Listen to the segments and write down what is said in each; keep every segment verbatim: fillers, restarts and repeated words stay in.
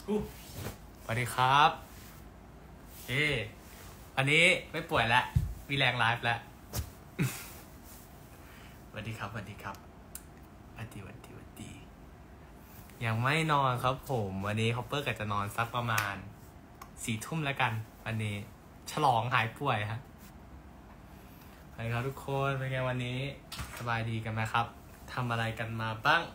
สวัสดีครับเอ๊วันนี้ไม่ป่วยแล้วมีแรงไลฟ์แล้วสวัสดีครับสวัสดีครับสวัสดีสวัสดีสวัสดียังไม่นอนครับผมวันนี้ฮอปเปอร์ก็จะนอนสักประมาณสี่ทุ่มแล้วกันวันนี้ฉลองหายป่วยฮะสวัสดีครับทุกคนเป็นไงวันนี้สบายดีกันไหมครับทำอะไรกันมาบ้าง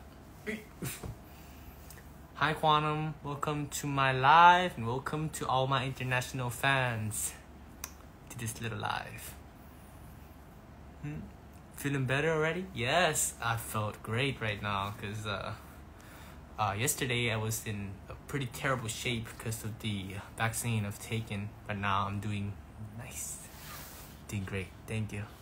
Hi Quantum, welcome to my live and welcome to all my international fans to this little live. Hmm? Feeling better already? Yes, I felt great right now because uh, uh, yesterday I was in a pretty terrible shape because of the vaccine I've taken, but now I'm doing nice, doing great. Thank you.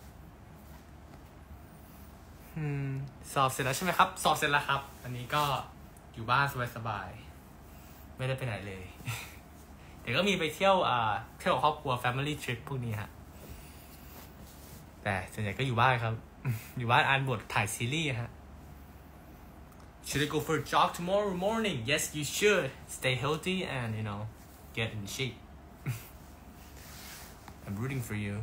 อืมสอบเสร็จแล้วใช่ไหมครับสอบเสร็จแล้วครับอันนี้ก็อยู่บ้านสบายๆไม่ได้ไปไหนเลยเดี๋ยวก็มีไปเที่ยวอ่าเที่ยวกับครอบครัว family trip พวกนี้ฮะแต่ส่วนใหญ่ก็อยู่บ้านครับอยู่บ้านอ่านบทถ่ายซีรีส์ฮะ Should I go for a jog tomorrow morning? Yes, you should. Stay healthy and you know get in shape. I'm rooting for you.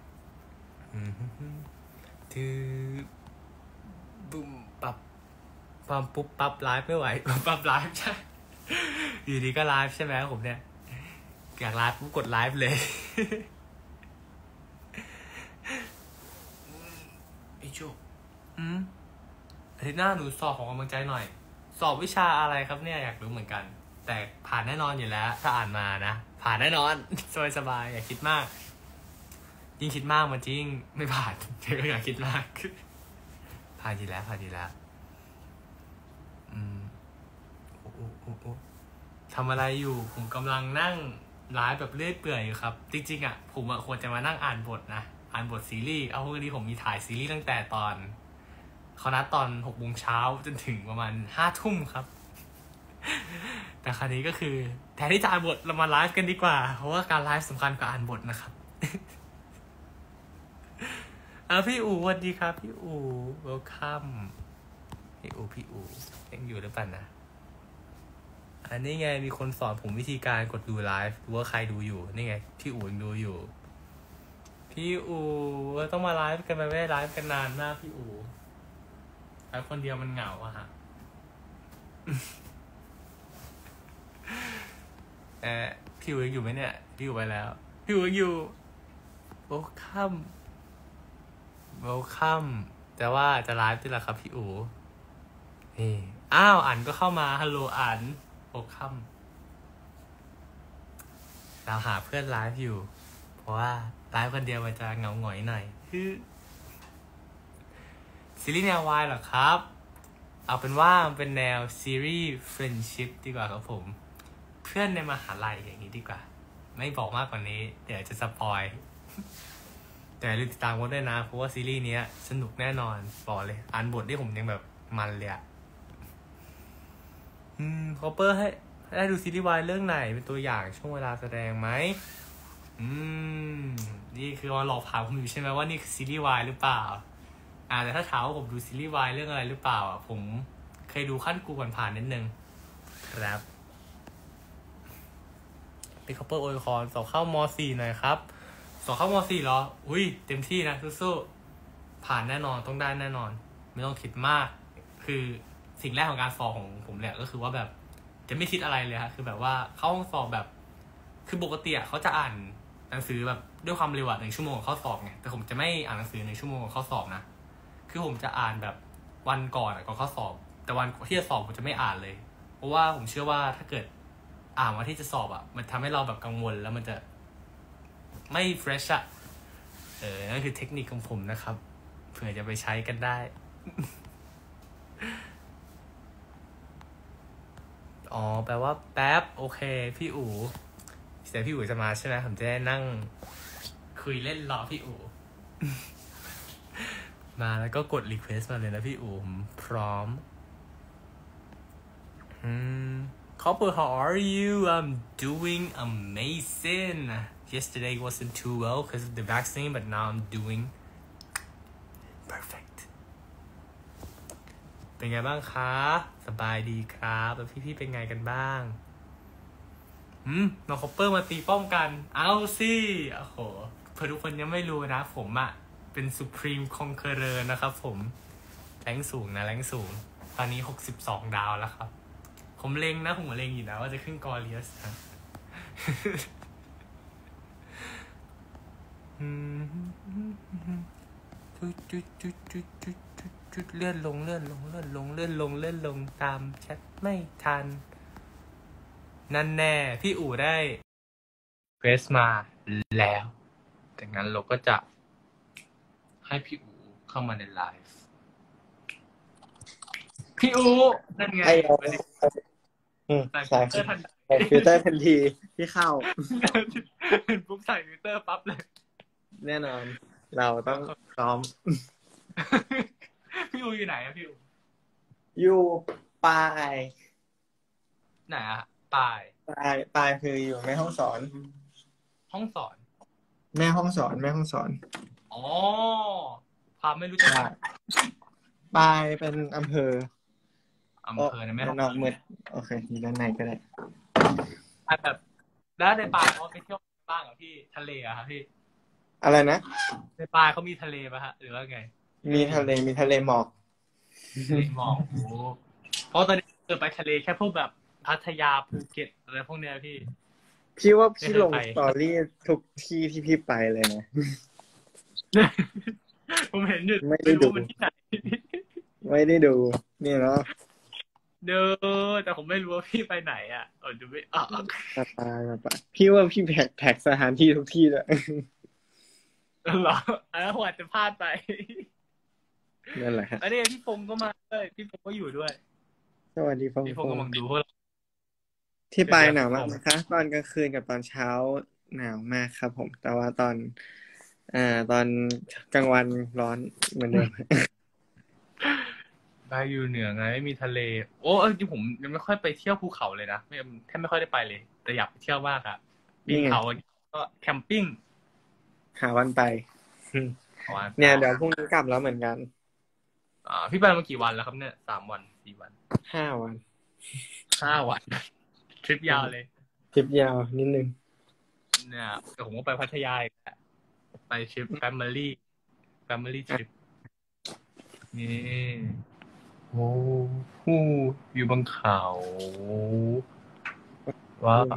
คือบุ้มปับปั๊มปุ๊บปั๊บไลฟ์ไม่ไหวปั๊บปั๊บไลฟ์ใช่อยู่ดีก็ไลฟ์ใช่ไหมผมเนี่ยอยากไลฟ์ปุ๊บกดไลฟ์เลยไอ้โจ้อืมอาทิตย์หน้าหนูสอบของกำลังใจหน่อยสอบวิชาอะไรครับเนี่ยอยากรู้เหมือนกันแต่ผ่านแน่นอนอยู่แล้วถ้าอ่านมานะผ่านแน่นอนสบายสบายอย่าคิดมากยิ่งคิดมากมันจริงไม่ผ่านเดี๋ยวก็อย่าคิดมากผ่านดีแล้วผ่านดีแล้วอืมโอ้โอ้โอ้โอ้ทำอะไรอยู่ผมกำลังนั่งไลฟ์แบบเลื่อยเปื่อยอยู่ครับจริงๆอ่ะผมอ่ะควรจะมานั่งอ่านบทนะอ่านบทซีรีส์เอาวันนี้ผมมีถ่ายซีรีส์ตั้งแต่ตอนเขานัดตอนหกโมงเช้าจนถึงประมาณห้าทุ่มครับแต่คราวนี้ก็คือแทนที่จะอ่านบทเรามาไลฟ์กันดีกว่าเพราะว่าการไลฟ์สำคัญกว่าอ่านบทนะครับอ่ะพี่อู๋สวัสดีครับพี่อู๋ welcome พี่อู๋พี่อู๋ยังอยู่หรือเปล่านะอันนี้ไงมีคนสอนผมวิธีการกดดูไลฟ์ดูว่าใครดูอยู่นี่ไงพี่อู๋ยังดูอยู่พี่อู๋ต้องมาไลฟ์กันมาไม่ได้ไลฟ์กันนานมากพี่อู๋ไลฟ์คนเดียวมันเหงาอะฮะเออพี่อู๋ยังอยู่ไหมเนี่ยพี่อู๋ไปแล้วพี่อู๋ยังอยู่โอ้ค่ำเวลคัมแต่ว่าจะไลฟ์ที่ละครับพี่อู๋เฮ้อ้าวอันก็เข้ามาฮัลโหลอันเวลคัมเราหาเพื่อนไลฟ์อยู่เพราะว่าไลฟ์คนเดียวมันจะเหงาหงอยหน่อยซีรีส์แนววายเหรอครับเอาเป็นว่ามันเป็นแนวซีรีส์เฟรนด์ชิพดีกว่าครับผมเพื่อนในมหาลัยอย่างนี้ดีกว่าไม่บอกมากกว่านี้เดี๋ยวจะสปอยแต่ลืมติดตามกันด้วยนะเพราะว่าซีรีส์นี้สนุกแน่นอนบอกเลยอ่านบทที่ผมยังแบบมันเลยอ่ะอืมคอปเปอร์ให้ได้ดูซีรีส์วายเรื่องไหนเป็นตัวอย่างช่วงเวลาแสดงไหมอืมนี่คือว่าหลอกถามผมอยู่ใช่ไหมว่านี่คือซีรีส์วายหรือเปล่าอ่าแต่ถ้าถามว่าผมดูซีรีส์วายเรื่องอะไรหรือเปล่าอ่ะผมเคยดูขั้นกูผ่านๆนิดนึงครับเป็นคอปเปอร์โอยคอนสอบเข้ามอสี่หน่อยครับสอบเข้ามอสี่เหรออุ้ยเต็มที่นะสู้ๆผ่านแน่นอนต้องได้แน่นอนไม่ต้องคิดมากคือสิ่งแรกของการสอบของผมเนี่ยก็คือว่าแบบจะไม่คิดอะไรเลยฮะคือแบบว่าเข้าห้องสอบแบบคือปกติเขาจะอ่านหนังสือแบบด้วยความเร็วหนึ่งชั่วโมงเข้าสอบไงแต่ผมจะไม่อ่านหนังสือหนึ่งชั่วโมงเข้าสอบนะคือผมจะอ่านแบบวันก่อนก่อนเข้าสอบแต่วันที่จะสอบผมจะไม่อ่านเลยเพราะว่าผมเชื่อว่าถ้าเกิดอ่านวันที่จะสอบอ่ะมันทำให้เราแบบกังวลแล้วมันจะไม่ fresh อะเออนั่นคือเทคนิคของผมนะครับเผื่อจะไปใช้กันได้อ๋อแปลว่าแป๊บโอเคพี่อู๋แต่พี่อู๋จะมาใช่ไหมผมจะได้นั่งคุยเล่นรอพี่อู๋มาแล้วก็กด request มาเลยนะพี่อู๋ผมพร้อมอืม Copper how are you I'm doing amazing Yesterday wasn't too well because of the vaccine, but now I'm doing perfect. เป็นไงบ้างคะสบายดีครับแล้วพี่ๆเป็นไงกันบ้างอืมน้องคอปเปอร์มาตีป้อมกันเอาสิโอ้โหเพื่อทุกคนยังไม่รู้นะผมอะเป็น Supreme Conqueror นะครับผมแรงสูงนะแรงสูงตอนนี้หกสิบสองดาวแล้วครับผมเล็งนะผมเล็งอยู่นะว่าจะขึ้นกอริอัสนะจุดจุดจุดจุดจุดจุดจุดเลื่อนลงเลื่อนลงเลื่อนลงเลื่อนลงเลื่อนลงตามแชทไม่ทันนั่นแน่พี่อู๋ได้เฟสมาแล้วจากนั้นเราก็จะให้พี่อู๋เข้ามาในไลฟ์พี่อู๋นั่นไงอืมใส่ฟิลเตอร์ทันใส่ฟิลเตอร์ทันทีที่เข้าเห็นปุ๊บใส่ฟิลเตอร์ปั๊บเลยแน่นอนเราต้องพร้อมพี่อูอยู่ไหนอะพี่อูอยู่ปลายไหนอะปลายปลายปลายคืออยู่แม่ห้องสอนห้องสอนแม่ห้องสอนแม่ห้องสอนอ๋อความไม่รู้จักปลายเป็นอำเภออำเภอในแม่ห้องนอกมืดโอเคอยู่ด้านในก็ได้แบบแล้วในปลายเขาไปเที่ยวบ้างเหรอพี่ทะเลอะครับพี่อะไรนะในปลายเขามีทะเลป่ะฮะหรือว่าไงมีทะเลมีทะเลหมอกทะเลหมอกโอ้เพราะตอนนี้เกิดไปทะเลแค่พวกแบบพัทยาภูเก็ตอะไรพวกเนี้ยพี่พี่ว่าพี่ลงสตอรี่ทุกที่ที่พี่ไปเลยนะผมเห็นอยู่ไม่ได้ดูมันที่ไหนไม่ได้ดูนี่เนาะเด้อแต่ผมไม่รู้ว่าพี่ไปไหนอ่ะเออดูไม่ออกมาปามาปาพี่ว่าพี่แท็กแท็กสถานที่ทุกที่เลยเหรออันนั้นผมอาจจะพลาดไปนั่นแหละครับอันนี้พี่ฟงก็มาด้วยพี่ฟงก็อยู่ด้วยสวัสดีฟงพี่ฟงกำลังดูพวกเราที่ปลายหนาวมากไหมคะตอนกลางคืนกับตอนเช้าหนาวมากครับผมแต่ว่าตอนอ่าตอนกลางวันร้อนเหมือนเดิมได้อยู่เหนือไงไม่มีทะเลโอ้จริงผมยังไม่ค่อยไปเที่ยวภูเขาเลยนะไม่แทบไม่ค่อยได้ไปเลยแต่อยากไปเที่ยวมากอะปีนเขาก็แคมปิ้งหาวันไปเนี่ยเดี๋ยวพรุ่งนี้กลับแล้วเหมือนกันอ่าพี่ไปมากี่วันแล้วครับเนี่ยสามวันสี่วันห้าวันห้าวันทริปยาวเลยทริปยาวนิดนึงเนี่ยแต่ผมก็ไปพัทยาอีกแล้วไปทริป family family trip นี่โอ้โหอยู่บนเขาว้าว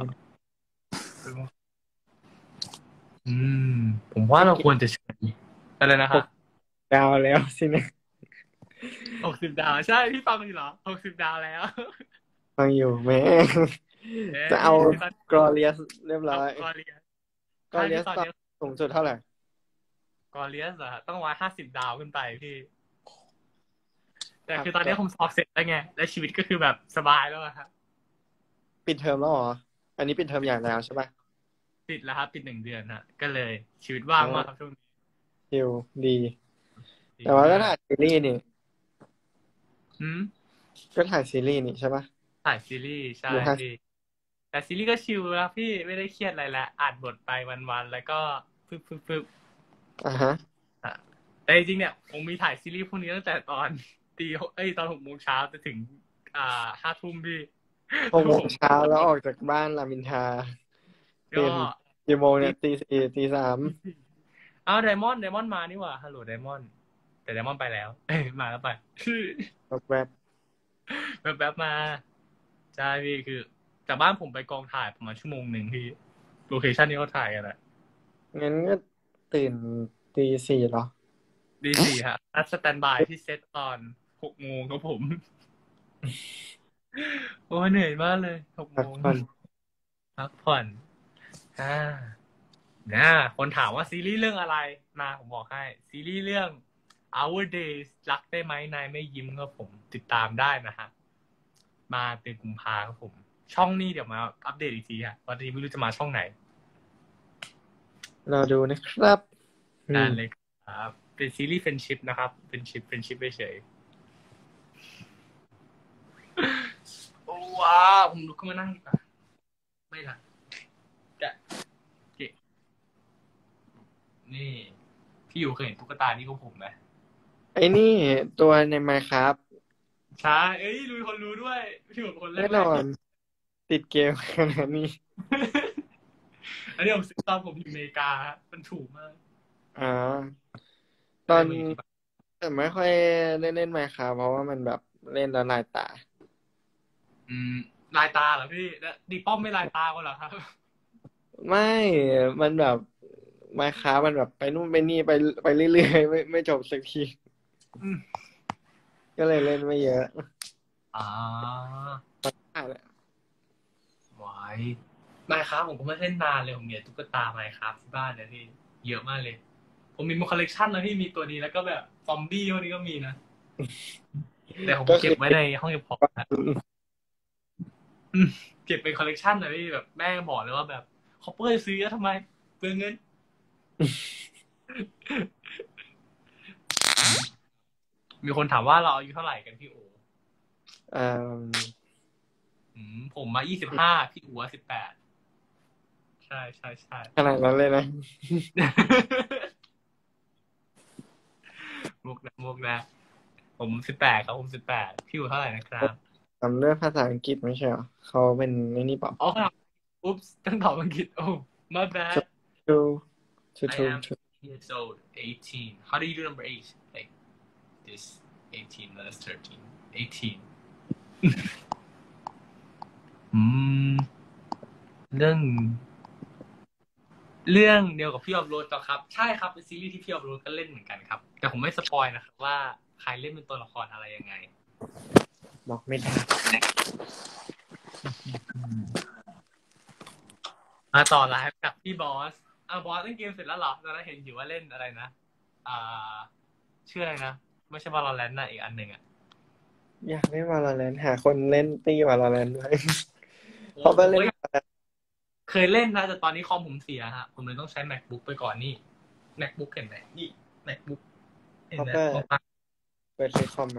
อืมผมว่าเราควรจะใช้อะไรนะครับดาวแล้วสินะหกสิบดาวใช่พี่ฟังอยู่เหรอหกสิบดาวแล้วฟังอยู่แม่จะเอากรอเลียสเรียบร้อยกรอเลียสกรอเลียสสูงสุดเท่าไหร่กรอเลียสอะต้องร้อยห้าสิบดาวขึ้นไปพี่แต่คือตอนนี้ผมสอบเสร็จแล้วไงและชีวิตก็คือแบบสบายแล้วครับปิดเทอมแล้วเหรออันนี้ปิดเทอมอย่างแล้วใช่ปะปิดแล้วครับปิดหนึ่งเดือนฮะก็เลยชีวิตว่างมากครับช่วงนี้ชิลดีแต่ว่าก็ถ่ายซีรีส์นี่อืมก็ถ่ายซีรีส์นี่ใช่ปะถ่ายซีรีส์ใช่พี่แต่ซีรีส์ก็ชิลแล้วพี่ไม่ได้เครียดอะไรแล้วอ่านบทไปวันๆแล้วก็ปึ๊บปึ๊บปึ๊บอ่าฮะแต่จริงๆเนี่ยผมมีถ่ายซีรีส์พวกนี้ตั้งแต่ตอนตีเอ้ยตอนหกโมงเช้าจะถึงอ่าห้าทุ่มพี่หกโมงเช้าแล้วออกจากบ้านรามอินทราเป็นกี่โมงเนี่ยตีสี่ตีสามอ้าวไดมอนด์ไดมอนด์มานี่หว่าฮัลโหลไดมอนด์แต่ไดมอนด์ไปแล้วเอ้ยมาแล้วไปแบบแบบแบบแบบมาใช่พี่คือจากบ้านผมไปกองถ่ายประมาณชั่วโมงหนึ่งพี่โลเคชั่นที่เขาถ่ายกันอะงั้นก็ตื่นตีสี่เหรอตีสี่ฮะนัดสแตนบายที่เซตตอนหกโมงครับผมโอ้เหนื่อยมากเลยหกโมงพักผ่อนอ่านะคนถามว่าซีรีส์เรื่องอะไรมาผมบอกให้ซีรีส์เรื่อง Our Days รักได้ไหมนายไม่ยิ้มครับผมติดตามได้นะฮะมาเดือนกุมภาครับผมช่องนี้เดี๋ยวมาอัปเดตอีกทีฮะวันนี้ไม่รู้จะมาช่องไหนรอดูนะครับได้เลยครับเป็นซีรีส์เฟรนชิพนะครับเฟรนชิพเฟรนชิพเฉยโอ้ว้าวผมลุกขึ้นมานั่งดีกว่าไม่ละแกะเกะนี่พี่อยู่เคยเห็นตุ๊กตานี่ของผมไหมไอ้นี่ตัวใน Minecraft ใช่เอ้ยรู้คนรู้ด้วยพี่หมดคนแรกแน่นอนติดเกมขนาดนี้อันนี้ผมซื้อตอนผมอยู่อเมริกาฮะมันถูกมากอ่า ตก็อนเลยมาอยู่ที่บ้านแต่ไม่ค่อยได้เล่นไมค์ครับเพราะว่ามันแบบเล่นแล้วลายตาอืมลายตาเหรอพี่แล้วดีป้อมไม่ลายตาก็เหรอครับไม่ มันแบบไมค์ครับมันแบบไปนู่นไปนี่ไปไปเรื่อยๆไม่ไม่จบสักทีอืมก็เลยเล่นไม่เยอะอ่าอ่ะแหละไว้ไมค์ครับผมก็ไม่เล่นนานเลยผมมีตุ๊กตาไมค์ครับที่บ้านเนี่ยพี่เยอะมากเลย ผมมีมาคอลเลกชันนะพี่มีตัวนี้แล้วก็แบบซอมบี้พวกนี้ก็มีนะ แต่ผมก็คือเก็บไว้ในห้องเก็บของนะอืมเก็บเป็นคอลเลกชันนะพี่แบบแม่บอกเลยว่าแบบคอปเปอร์ซื้อทำไมเปลืองเงิน มีคนถามว่าเราอายุเท่าไหร่กันพี่โออ่าอืมผมมายี่สิบห้าพี่อู๋สิบแปดใช่ใช่ใช่ขนาดนั้นเลยนะมุกนะมุกนะผมสิบแปดครับผมสิบแปดพี่อู๋เท่าไหร่นะครับทำเรื่องภาษาอังกฤษไม่ใช่เหรอเขาเป็นไอ้นี่เปล่าอ๋อครับอุ๊บต้องตอบอังกฤษโอ้ my bad two two I two am two years old eighteen how do you do number eight like this eighteen minus thirteen eighteen อืมเรื่อง เรื่องเดียวกับพี่ออฟโรดต่อครับใช่ครับเป็นซีรีส์ที่พี่ออฟโรดก็เล่นเหมือนกันครับแต่ผมไม่สปอยนะครับว่าใครเล่นเป็นตัวละครอะไรยังไงบอกไม่ได้มาต่อไลฟ์กับพี่บอสอ่ะบอสเล่นเกมเสร็จแล้วเหรอตอนนั้นเห็นอยู่ว่าเล่นอะไรนะอ่าชื่ออะไรนะไม่ใช่ Valorant นะอีกอันหนึ่งอ่ะอยากเล่น Valorant หาคนเล่นตี Valorant ด้วยโอ้เพราะไปเล่นผมก็เคยเล่นนะแต่ตอนนี้คอมผมเสียฮะผมเลยต้องใช้ MacBook ไปก่อนนี่ MacBook เห็นไหมนี่ MacBook เห็นเขาไหมก็บอกมาเปิดซื้อคอมมา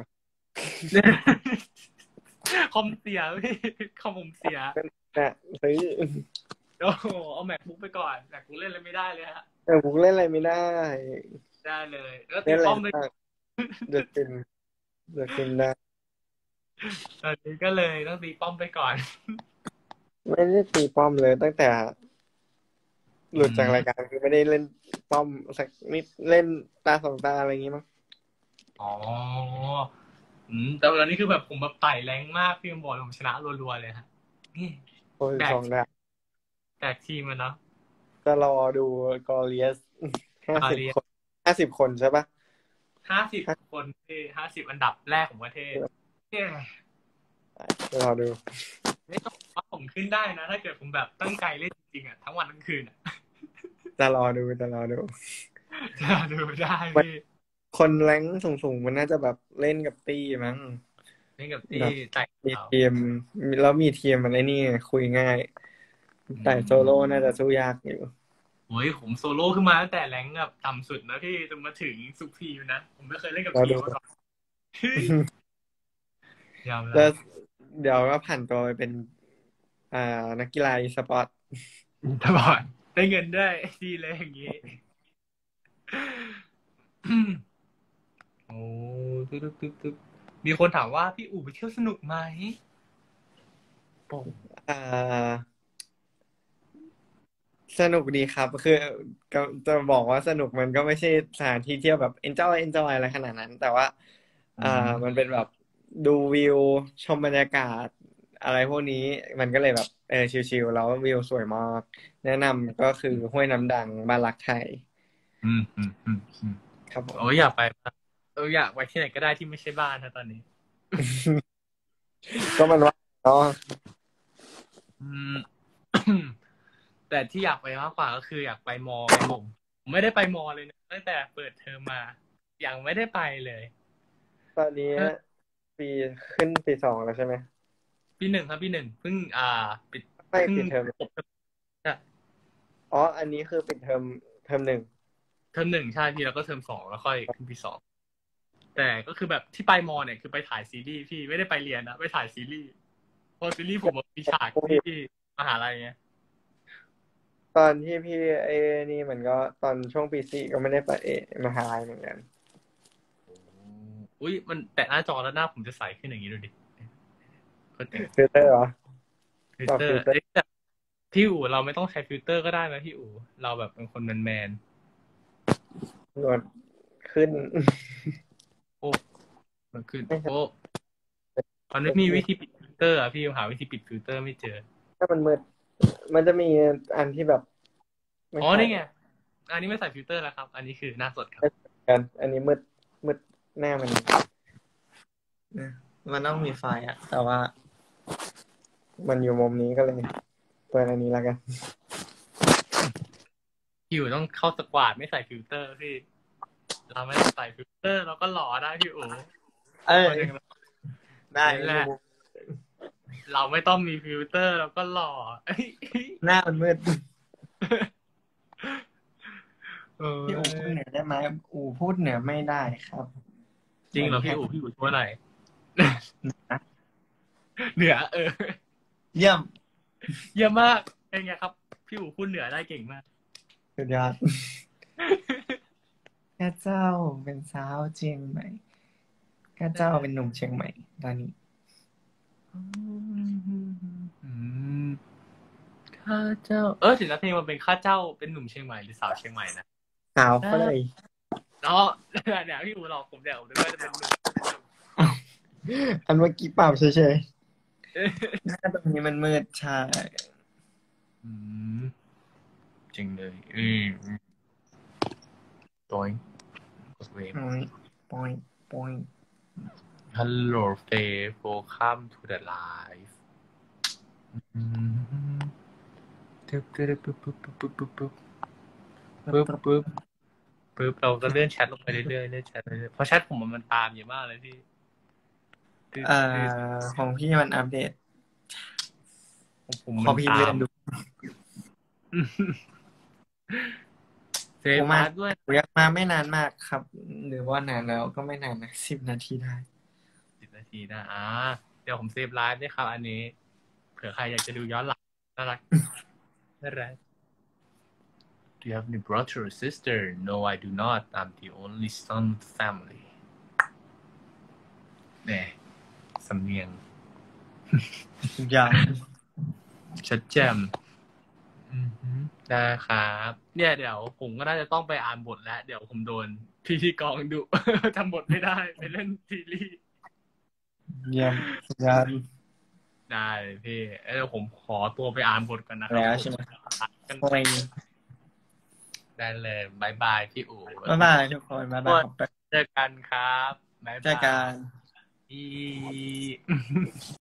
คอมเสียพี่คอมผมเสียน่ะซื้อโอ้โหเอา MacBook ไปก่อน MacBook เล่นอะไรไม่ได้เลยฮะแต่ผมเล่นอะไรไม่ได้ได้เลยแล้วตีเล่นอะไรป้อมไปบ้างเดือดฟินเดือดฟินได้ตอนนี้ก็เลยต้องตีป้อมไปก่อนไม่ได้ตีป้อมเลยตั้งแต่ หลุดจากรายการคือไม่ได้เล่นป้อมสักนิดเล่นตาสองตาอะไรอย่างงี้มั้งอ๋ออืมแต่ตอนนี้คือแบบผมแบบไต่แรงมากพี่ผมบอกเลยผมชนะรัวๆเลยฮะนี่โอ้ยแบสกองดาวแบกทีมมันเนาะจะรอดูกอเลียสห้าอาสิบเรียคนห้าสิบคนใช่ปะห้าสิบคนที่ห้าสิบอันดับแรกของประเทศเนี่ยจะรอดูไม่ต้องว่าผมขึ้นได้นะ ถ้าเกิดผมแบบตั้งใจเล่นจริงๆอ่ะทั้งวันทั้งคืนอ่ะจะรอดูจะรอดูจะดูได้พี่คนแรงค์สูงๆมันน่าจะแบบเล่นกับตี้มั้งเล่นกับที่แบบไต่มีเขาทีมแล้วมีทีมมันไอ้นี่คุยง่าย แต่โซโล่น่าจะสู้ยากอยู่โอ้ยผมโซโล่ขึ้นมาตั้งแต่แรงค์แบบต่ำสุดนะพี่จนมาถึงสุพีมนะ ผมไม่เคยเล่นกับรอทีดูมมาก่อนยาวแล้แล้ว วเดี๋ยวก็ผ่านตัวไปเป็น อ่า นักกีฬาอีสปอร์ตตลอดได้เงินได้ดีเลยอย่างนี้ โอ้ตึ๊บตึ๊บตึ๊บตึ๊บมีคนถามว่าพี่อู๋ไปเที่ยวสนุกไหมโอ้อ่า สนุกดีครับ คือก็จะบอกว่าสนุกมันก็ไม่ใช่สถานที่เที่ยวแบบ enjoy enjoy อะไรขนาดนั้น แต่ว่า อ่า มันเป็นแบบดูวิวชมบรรยากาศ อะไรพวกนี้มันก็เลยแบบเออชิลๆแล้ววิวสวยมาก แนะนำก็คือห้วยน้ำดังบ้านรักไทยอืมอืมอืมอืมครับผมโอ้ยอยากไปเอออยากไปที่ไหนก็ได้ที่ไม่ใช่บ้านนะตอนนี้ก็มันว่าเนาะอืม แต่ที่อยากไปมากกว่าก็คืออยากไปมอครับผมผมไม่ได้ไปมอเลยนะตั้งแต่เปิดเทอมมายังไม่ได้ไปเลยตอนนี้ปีขึ้นปีสองแล้วใช่ไหมปีหนึ่งครับปีหนึ่งเพิ่งอ่า ปิดไม่เพิ่งปิดเทอมจบใช่อ๋อ อันนี้คือปิดเทอมเทอมหนึ่งเทอมหนึ่งใช่พี่แล้วก็เทอมสองแล้วค่อยขึ้นปีสองแต่ก็คือแบบที่ไปมอเนี่ยคือไปถ่ายซีรีส์พี่ไม่ได้ไปเรียนนะไปถ่ายซีรีส์เพราะซีรีส์ผมมีฉากที่มหาลัยไงตอนที่พี่ไอ้นี่มันก็ตอนช่วงปีสี่ก็ไม่ได้ไปเอมหาลัยเหมือนกันอุ้ยมันแตะหน้าจอแล้วหน้าผมจะใสขึ้นอย่างนี้ดูดิฟิลเตอร์เหรอฟิลปรับเตอร์ฟิลเตอร์เอ้ยแต่พี่อู๋เราไม่ต้องใช้ฟิลเตอร์ก็ได้นะพี่อู๋เราแบบเป็นคนแมนแมนหนวดขึ้นๆโอ้มันขึ้นไม่ใช่โอ้มันไม่มีวิธีปิดฟิลเตอร์อ่ะพี่หาวิธีปิดฟิลเตอร์ไม่เจอถ้ามันมืดมันจะมีอันที่แบบไม่อ๋อใช่นี่ไงอันนี้ไม่ใส่ฟิลเตอร์แล้วครับอันนี้คือหน้าสดครับกันอันนี้มืดมืดหน้ามันนะมันต้องมีไฟอะแต่ว่า มันอยู่มุมนี้ก็เลยเปิดอันนี้แล้วกันพี่อู๋ต้องเข้าสควอตไม่ใส่ฟิลเตอร์พี่เราไม่ต้องใส่ฟิลเตอร์เราก็หล่อได้พี่อู๋เออคนอย่างเราได้นั่นแหละเราไม่ต้องมีฟิลเตอร์เราก็หล่อเอ้ยหน้ามันมืดเออพี่อูพูดเหนือได้ไหมอูพูดเหนือไม่ได้ครับจริงเหรอพี่อู๋พี่อู๋ช่วยหน่อยเหนือเออเยี่ยมเยี่ยมมากเป็นไงครับพี่อู๋พูดเหนือได้เก่งมากสุดยอด ข้าเจ้าเป็นสาวเชียงใหม่ข้าเจ้าเป็นหนุ่มเชียงใหม่ตอนนี้อืมข้าเจ้าเออถึงแล้วเพลงมันเป็นข้าเจ้าเป็นหนุ่มเชียงใหม่หรือสาวเชียงใหม่นะสาวเฟยเนาะเนี่ยพี่อู๋หลอกผมเดี๋ยวผมนึกว่าจะเป็นหนุ่มอันเมื่อกี้เปล่าเฉยๆหน้าตรงนี้มันมืดใช่อืมจริงเลยอืมตัวเวฟปอยปอยปอย Hello Faith Welcome to the live ปึ๊บปึ๊บปึ๊บปึ๊บปึ๊บปึ๊บปึ๊บปึ๊บปึ๊บปึ๊บเราก็เลื่อนแชทลงไปเรื่อยๆเลื่อนแชทเรื่อยๆเพราะแชทผมมันตามเยอะมากเลยพี่เอ่อของพี่มันอัปเดตของผมพมัอน พี่ตาเลื่อมนดูเซฟมาด้วยเรียกมาไม่นานมากครับ หรือว่านานแล้วก็ไม่นานนะสิบนาทีได้สิบนาทีนะอ่าเดี๋ยวผมเซฟไลฟ์ด้วยครับอันนี้เผื่อใครอยากจะดูย้อนหลังน่ารักน่ารัก Do you have any brother or sister? No, I do not. I'm the only son of the family. แหมสำเนียงอย่างชัดแจ่มอือฮึได้ครับ เนี่ยเดี๋ยวผมก็น่าจะต้องไปอ่านบทแล้ว เดี๋ยวผมโดนพี่ที่กองดุ ทำบทไม่ได้ไปเล่นซีรีส์เยี่ยมสุดยอดได้เลยพี่เอ้ยเดี๋ยวผมขอตัวไปอ่านบทกันนะครัแล้วใช่ไหมกันเพลงได้เลยบายบายพี่อู๋บ๊ายบายทุกคนบ๊ายบายเจอกันครับบ๊ายบายเจอกันอี